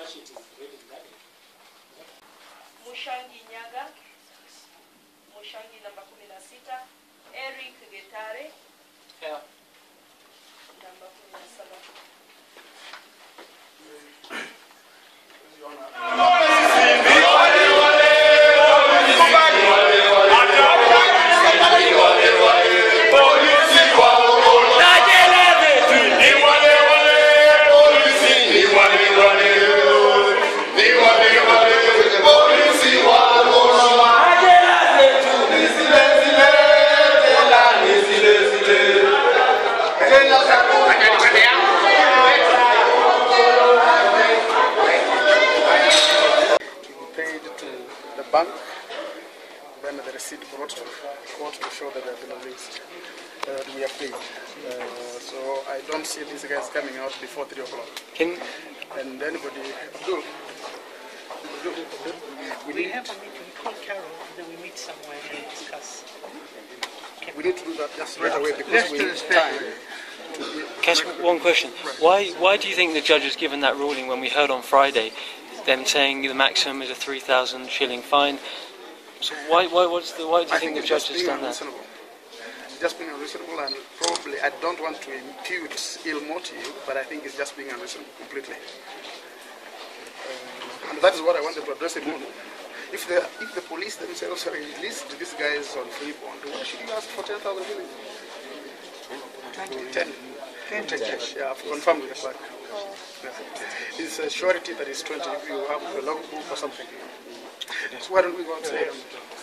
sheet is ready and ready. Mushangi Nyaga, Mushangi number 16, Eric Getare. Yeah. Number 17. Bank, then the receipt brought to court to show that they have been released. We are paid. So I don't see these guys coming out before 3 o'clock. And anybody do. We have a meeting. We call Carol, then we meet somewhere and discuss. We need to do that just right away because we need time. Cass, one question. Why do you think the judge has given that ruling when we heard on Friday them saying the maximum is a 3,000 shilling fine? So why do you think the judge has done that? It's just being unreasonable, and probably I don't want to impute ill motive, but I think it's just being unreasonable completely. And that is what I wanted to address him on. If the police themselves released these guys on free bond, why should you ask for 10,000 shillings? 10. Yeah, I've confirmed with the clerk. It's a surety that is 20 if you have a logbook or something. So why don't we go and say